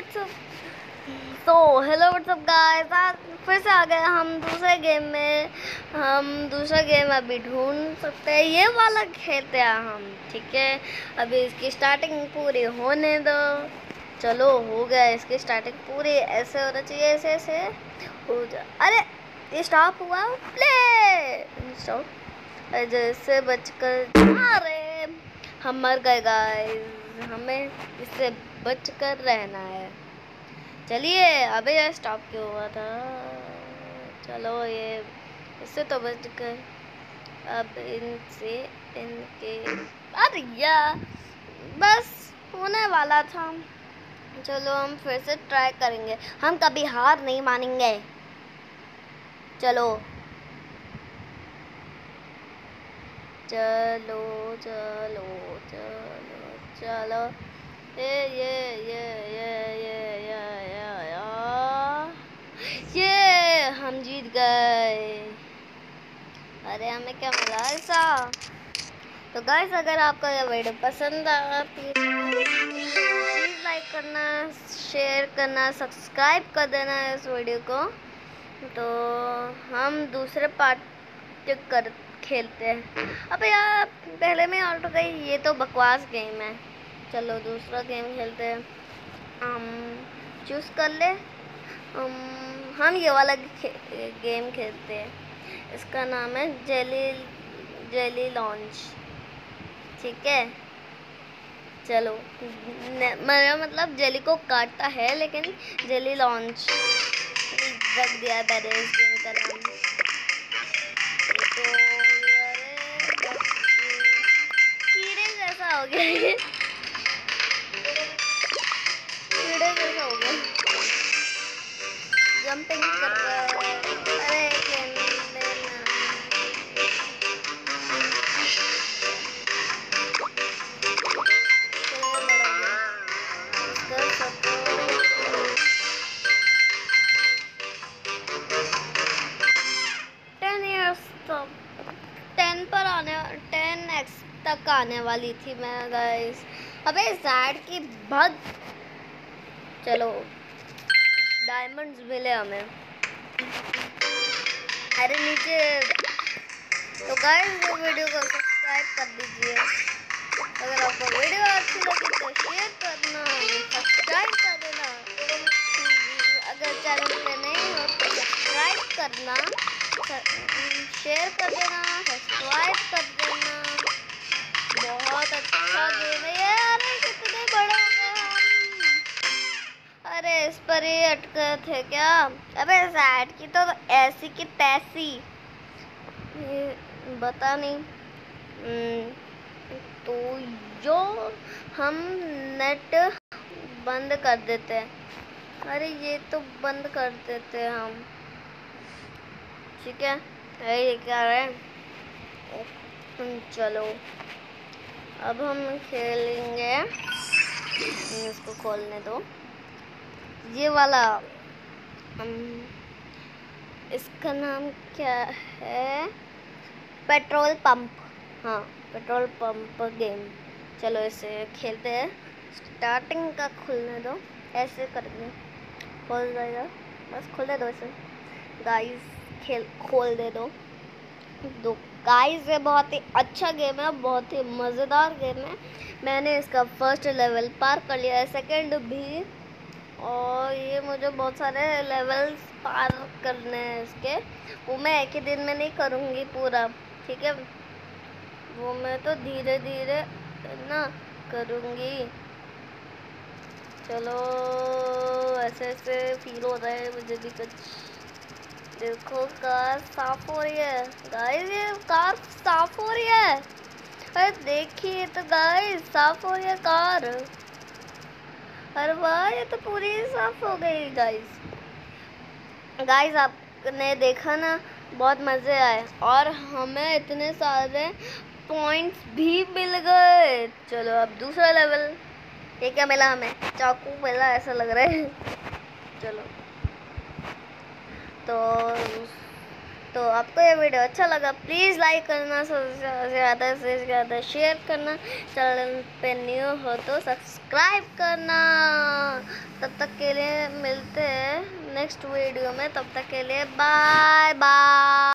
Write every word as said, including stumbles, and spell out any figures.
WhatsApp तो hello what's up guys, आज फिर से आ गए हम दूसरे गेम में। हम दूसरा गेम अभी ढूंढ सकते हैं, ये वाला खेलते हैं हम। ठीक है, अभी इसकी स्टार्टिंग पूरी होने दो। चलो हो गया, इसकी स्टार्टिंग पूरी ऐसे होना चाहिए, ऐसे ऐसे हो जा। अरे ये स्टॉप हुआ, प्ले स्टॉप। जैसे बचकर अरे हम मर गए गाइस, हमें इससे बचकर रहना है। चलिए, अबे यार स्टॉप क्यों हुआ था। चलो ये इससे तो बच गए, अब इनसे इनके अरे यार बस होने वाला था। चलो हम फिर से ट्राई करेंगे, हम कभी हार नहीं मानेंगे। चलो चलो चलो चलो चलो ये ये ये ये ये ये ये ये ये हम जीत गए। अरे हमें क्या मिला ऐसा। तो गाइस, अगर आपको यह वीडियो पसंद आया प्लीज लाइक करना, शेयर करना, सब्सक्राइब कर देना इस वीडियो को। तो हम दूसरे पार्ट कर खेलते हैं। अबे यार पहले में आउट हो गई, ये तो बकवास गेम है। चलो दूसरा गेम खेलते हैं। हम चूज कर ले, हम हम ये वाला खे, गेम खेलते हैं। इसका नाम है जेली जेली लॉन्च। ठीक है, चलो मेरा मतलब जेली को काटता है, लेकिन जेली लॉन्च रख दिया है मैंने इस गेम का नाम। तो कीड़े जैसा हो गया ये, कीड़े जैसा हो गया, जंपिंग कर रहा है। अरे टेन पर आने टेन एक्स तक आने वाली थी मैं गाइस। अबे ज़ैड की बहुत। चलो डायमंड्स मिले हमें। अरे नीचे। तो गाइस वो वीडियो को सब्सक्राइब कर दीजिए। अगर आपको वीडियो अच्छी लगी तो शेयर करना, सब्सक्राइब कर देना। अगर चैनल पे नहीं हो तो सब्सक्राइब करना, शेयर कर देना, सब्सक्राइब कर देना। बहुत अच्छा गेम है ये। अरे कितने बड़े हो गए हम। अरे इस पर ही अटके थे क्या। अबे ज़ैड की तो ऐसी की तैसी, ये बता नहीं। तो जो हम नेट बंद कर देते हैं। अरे ये तो बंद कर देते हैं हम। ठीक है, ये क्या है। चलो अब हम खेलेंगे, इसको खोलने दो। ये वाला हम, इसका नाम क्या है, पेट्रोल पंप। हाँ, पेट्रोल पंप गेम। चलो इसे खेलते हैं। स्टार्टिंग का खुलने दो, ऐसे करके खोल जाएगा। बस खोल दे दो इसे गाइस, खेल खोल दे दो। दो गाइस, ये बहुत ही अच्छा गेम है, बहुत ही मज़ेदार गेम है। मैंने इसका फर्स्ट लेवल पार कर लिया है, सेकंड भी, और ये मुझे बहुत सारे लेवल्स पार करने हैं इसके। वो मैं एक ही दिन में नहीं करूँगी पूरा, ठीक है। वो मैं तो धीरे धीरे ना करूँगी। चलो ऐसे ऐसे फील हो रहा है मुझे भी कुछ। देखो कार साफ हो रही है गाइस, ये कार साफ हो रही है। अरे देखिए तो गाइस, साफ हो रही है कार। अरे वाह, ये तो पूरी साफ हो गई गाइस। गाइस आपने देखा ना, बहुत मज़े आए और हमें इतने सारे पॉइंट्स भी मिल गए। चलो अब दूसरा लेवल। ये क्या मिला हमें, चाकू मिला ऐसा लग रहा है। चलो तो तो आपको ये वीडियो अच्छा लगा प्लीज़ लाइक करना, ज़्यादा से ज़्यादा शेयर करना, चैनल पे न्यू हो तो सब्सक्राइब करना। तब तक के लिए मिलते हैं नेक्स्ट वीडियो में। तब तक के लिए बाय बाय।